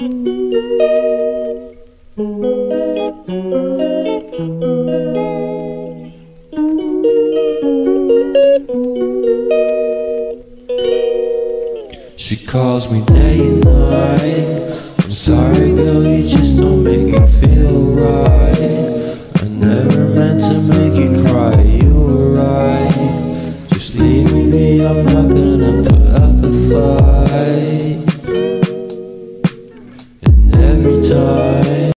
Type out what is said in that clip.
She calls me day and night. I'm sorry girl, you just don't make me feel right. I never meant to make you cry, you were